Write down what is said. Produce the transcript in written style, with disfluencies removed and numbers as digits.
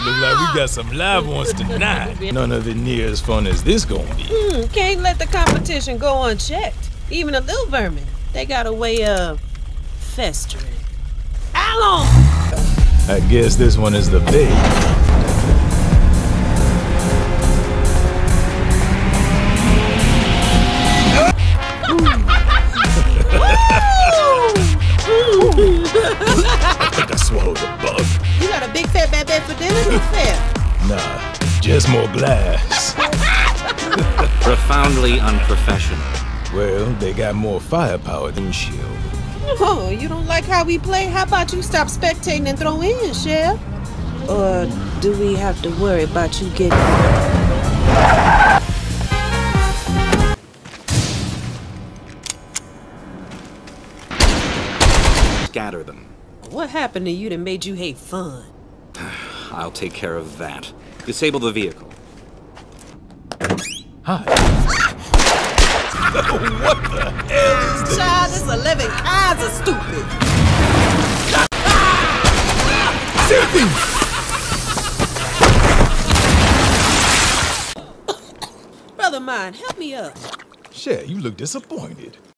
Look like we got some live ones tonight. None of it near as fun as this gonna be. Can't let the competition go unchecked. Even the little vermin, they got a way of festering. Alon! I guess this one is the big. I think I swallowed a bug. You got a big fat bad for dinner? What's fair? Nah, just more glass. Profoundly unprofessional. Well, they got more firepower than Shield. Oh, you don't like how we play? How about you stop spectating and throw in, Chef? Or do we have to worry about you getting... Scatter them. What happened to you that made you hate fun? I'll take care of that. Disable the vehicle. Hi. What the hell is this? Child, this 11 kinds of stupid. Brother mine, help me up. Shit, you look disappointed.